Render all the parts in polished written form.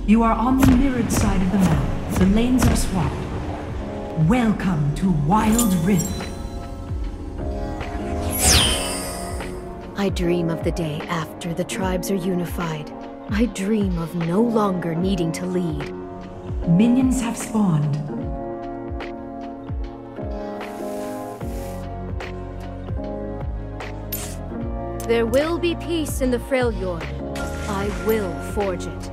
You are on the mirrored side of the map. The lanes are swapped. Welcome to Wild Rift. I dream of the day after the tribes are unified. I dream of no longer needing to lead. Minions have spawned. There will be peace in the Freljord. I will forge it.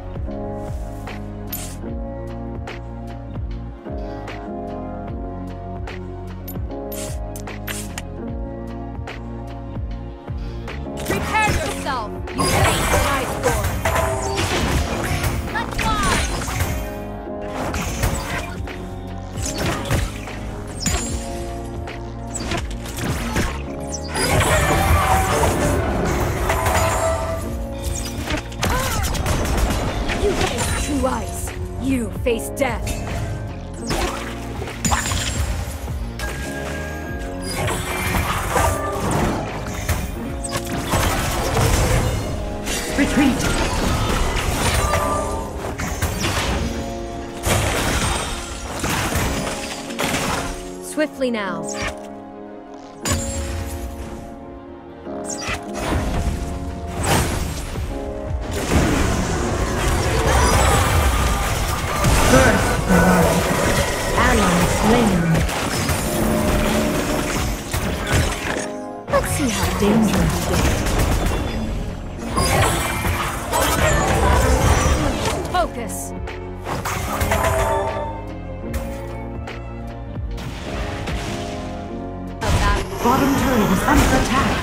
Prepare yourself! You face Iceborne! Let's fly! You face true ice. You face death. Retreat! Swiftly now. First blood. Ally slain. Let's see how Dangerous. Focus. Bottom turret is under attack.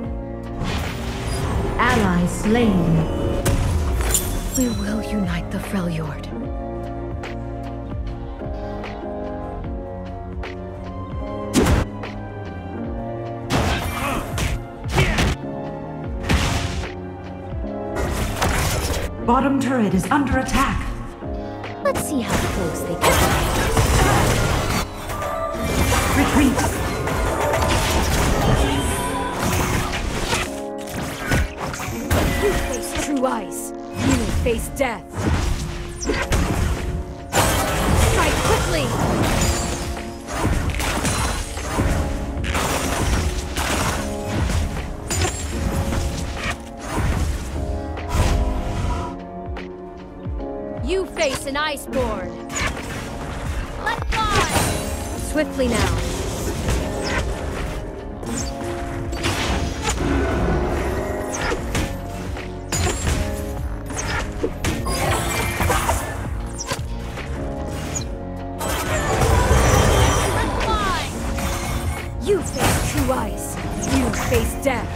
Ally slain. We will unite the Freljord. Bottom turret is under attack. Let's see how close they can Retreat. be. You face true ice. You face death. Strike quickly! You face an Iceborne. Let's fly! Swiftly now. Let's fly! You face true ice. You face death.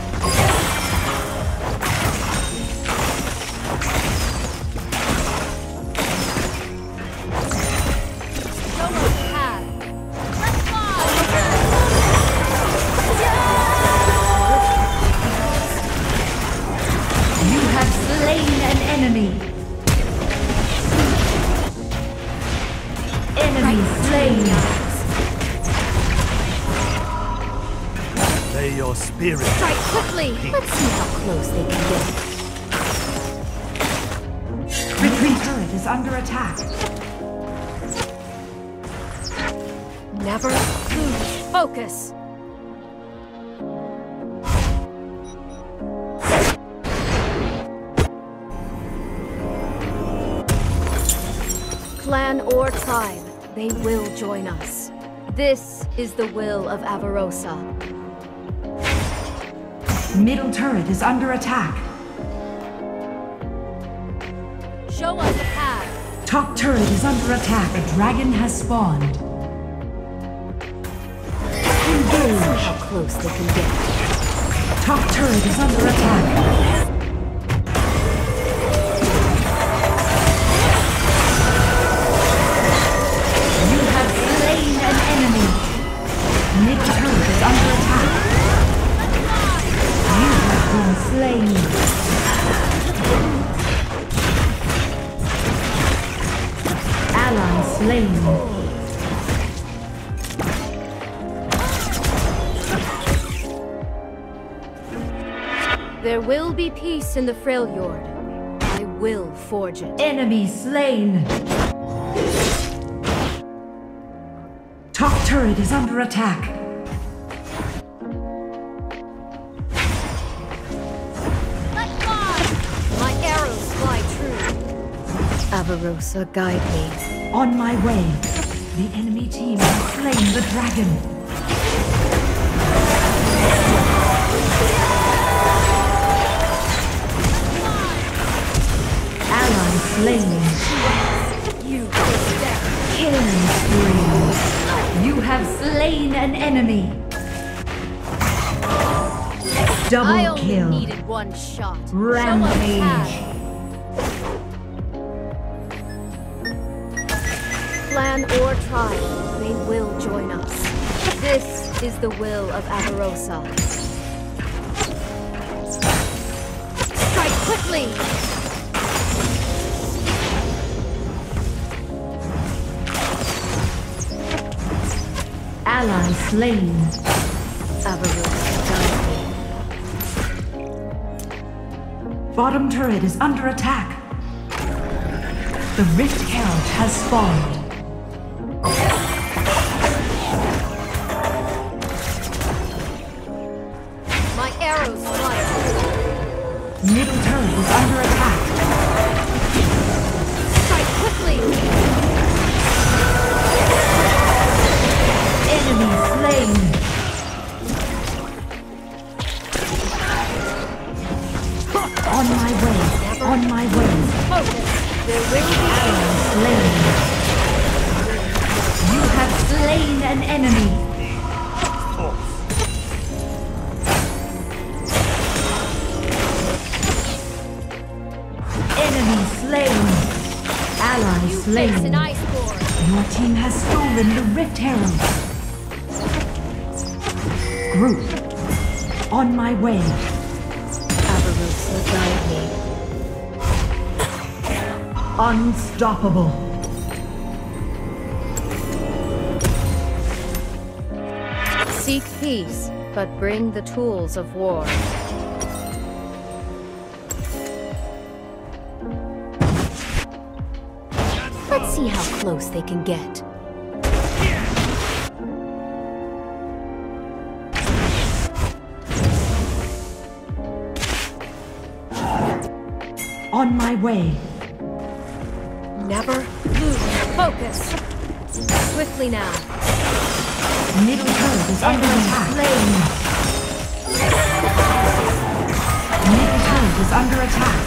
Enemy slain. May your spirit Strike quickly! Let's see how close they can get. Retreat turret is under attack. Never lose focus. Clan or tribe, they will join us. This is the will of Avarosa. Middle turret is under attack. Show us a path. Top turret is under attack. A dragon has spawned. Let's see how close they can get. Top turret is under attack. You have slain an enemy. Mid turret is under attack. You have been slain. Ally slain. There will be peace in the Freljord. I will forge it. Enemy slain. Top turret is under attack. My arrows fly true. Avarosa, guide me. On my way. The enemy team has slain the dragon. Ally slain. You Killing spree. You have slain an enemy. I Double only kill. needed one shot. Rampage. Show us Clan or tribe, they will join us. This is the will of Avarosa. Strike quickly! Ally slain. Avarosa, guide me. Bottom turret is under attack. The Rift Herald has spawned. My arrows fly. Middle turret is under attack. Strike quickly! Enemy slain. On my way. On my way. Focus! There will be Ally slain. You have slain an enemy. Enemy slain. Ally you face slain. an iceborne. Your team has stolen the Rift Herald. Group. On my way. Avarosa, guide me. Unstoppable. Seek peace, but bring the tools of war. Let's see how close they can get. On my way. Never lose focus. Swiftly now. Middle turret is under attack. Slain. Middle turret is under attack.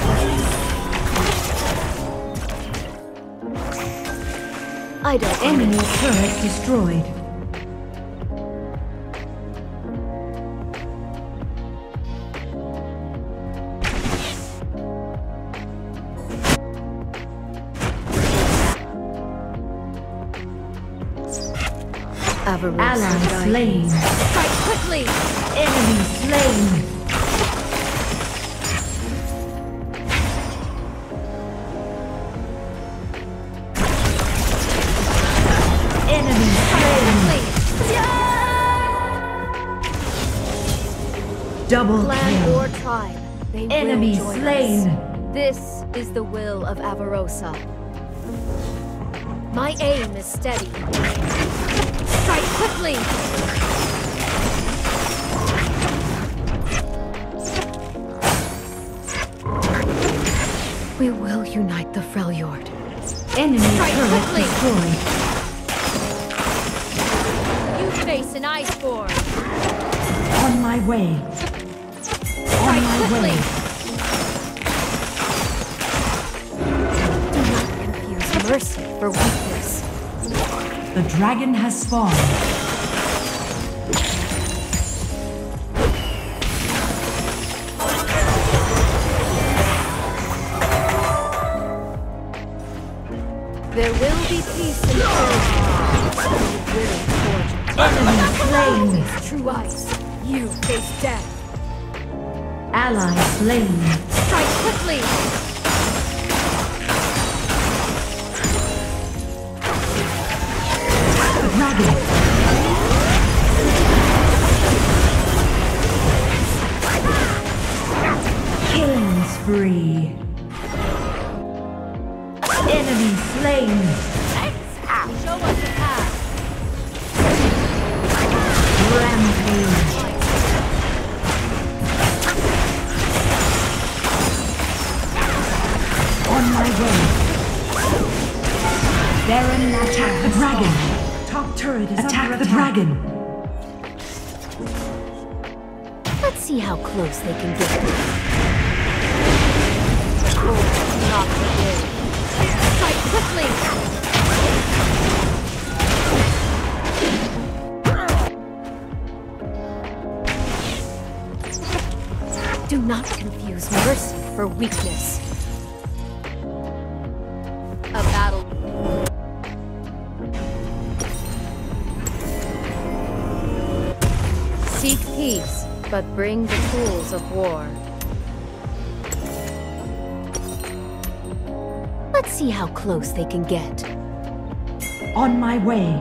I don't Enemy turret destroyed. Avarosa, Ally guide me. slain. Strike quickly! Enemy slain. Enemy slain. Double Clan kill. or tribe, they Enemy will join slain. us. This is the will of Avarosa. My aim is steady. Strike quickly! We will unite the Freljord. Enemy Strike turret quickly. destroyed. You face an iceborne. On my way. On Strike my quickly! way. Do not confuse mercy for weakness. The dragon has spawned. There will be peace in the earth. We will forge it. Enemy slain. Face true ice. You face death. Ally slain. Strike quickly! Dragon. Killing spree. Enemy slain. Show us the path. Rampage. On my way. Baron, attack the dragon. Top turret is under attack. The dragon. Let's see how close they can get. Oh, not again. Fight quickly! Do not confuse mercy for weakness. A battle. Seek peace, but bring the tools of war. Let's see how close they can get. On my way.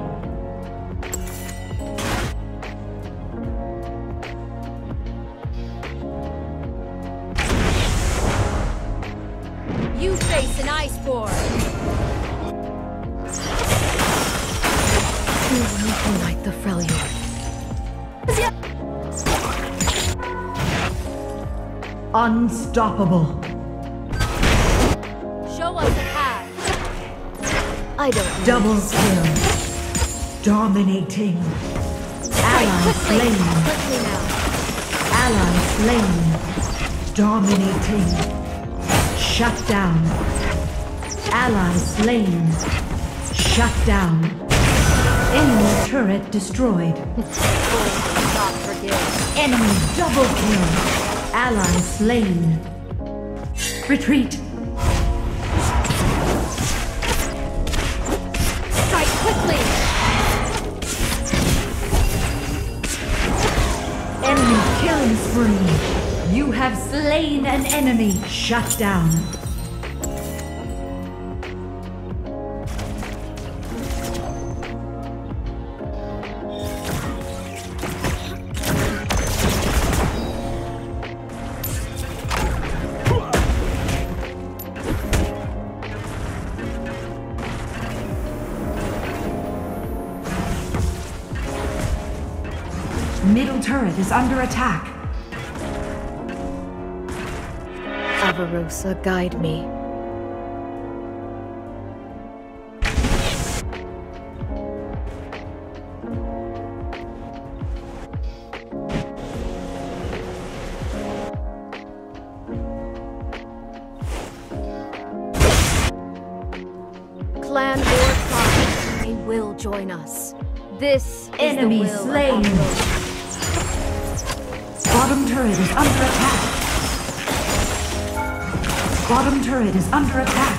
You face an iceborne. Who will unite the Freljord? Unstoppable. Show us the path. I don't Double kill. Dominating. Ally slain. Quickly now. Ally slain. Dominating. Shut down. Ally slain. Shut down. Enemy turret destroyed. Not forgive. Enemy double kill. Ally slain. Retreat. Fight quickly. Enemy killing spree. You have slain an enemy. Shut down. Middle turret is under attack. Avarosa, guide me. Clan or tribe, they will join us. This is Enemy the will slain. of Avarosa. Bottom turret is under attack. Bottom turret is under attack.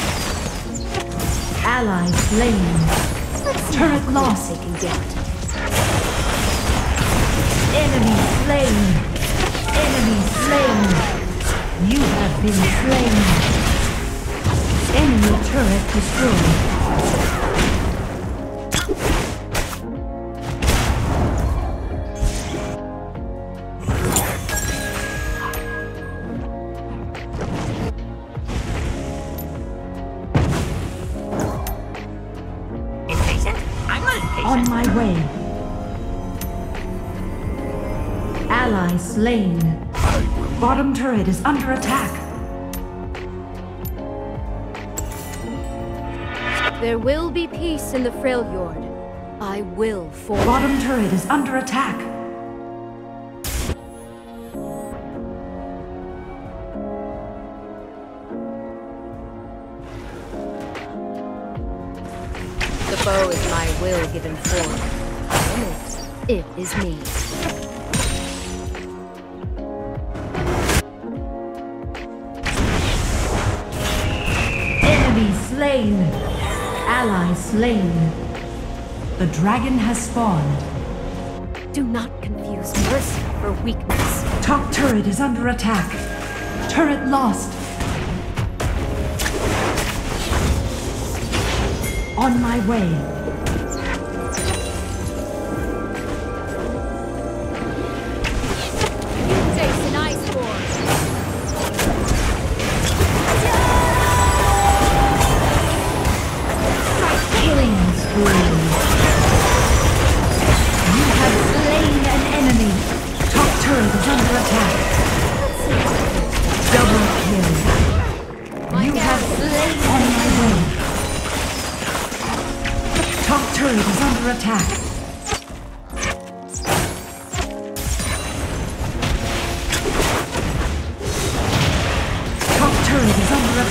Ally slain. Turret lost. They can get. Enemy slain. Enemy slain. You have been slain. Enemy turret destroyed. On my way. Ally slain. Bottom turret is under attack. There will be peace in the Freljord. I will form. Bottom turret is under attack. The bow is my will given form. It is me. Enemy slain. Ally slain. The dragon has spawned. Do not confuse mercy for weakness. Top turret is under attack. Turret lost. On my way. Face an iceborne.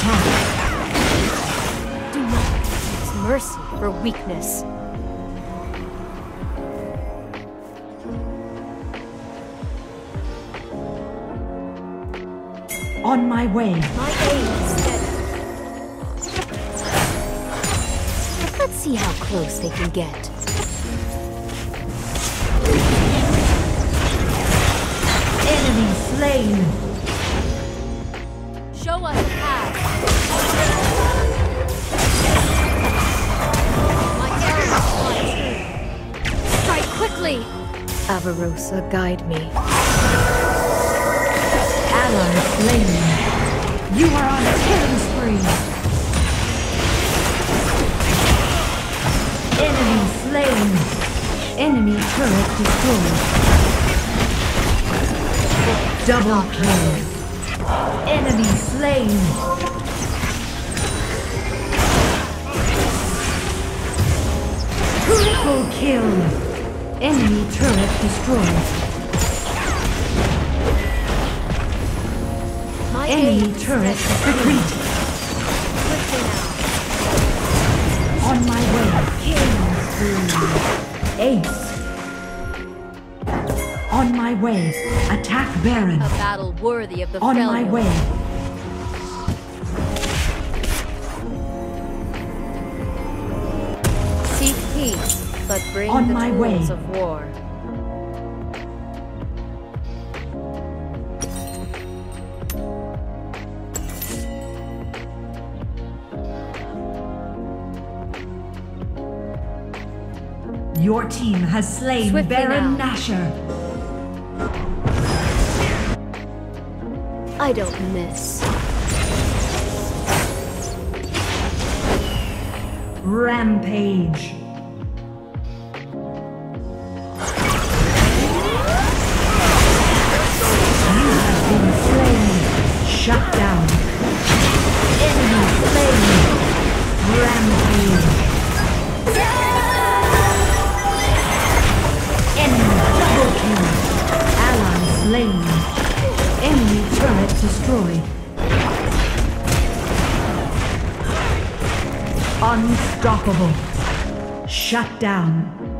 attack. Do not use mercy for weakness. On my way. My aim is steady. Let's see how close they can get. Enemy slain. Show us a path. My arrows fly true. Strike quickly! Avarosa, guide me. Ally slain. You are on a killing spree. Enemy slain. Enemy turret destroyed. Double kill. Enemy slain. Triple kill. Enemy turret destroyed. My Enemy aim is turret steady. retreat. Quickly now. On my way. Killing spree. Ace. On my way. Attack Baron. A battle worthy of the On Felio. my way. Seek peace, but bring On the my tools way. of war. Your team has slain Swiftly Baron now. Nashor. I don't miss. Rampage. You have been slain. Shut down. Enemy slain. Rampage. Enemy double kill. Ally slain. Enemy turret destroyed. Unstoppable. Shut down.